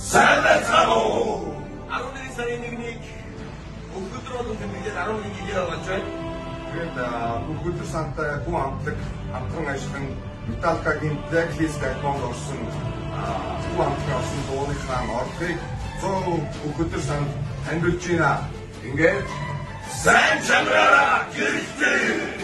сайн байцгаана уу? 11 сарын 1-ний өдөр болон тэмдэглэл 11 жилээр болж байна. Тэгээд өдөр сантай хүн амтлаг хамтран ажиллан Металликагийн Blacklist альбомд орсон хүн амтлаг орсон дууныхаа орлогыг 100 өдөр санд танилцуулж байна. Ингээд сайн чанараараа гэрэлтэй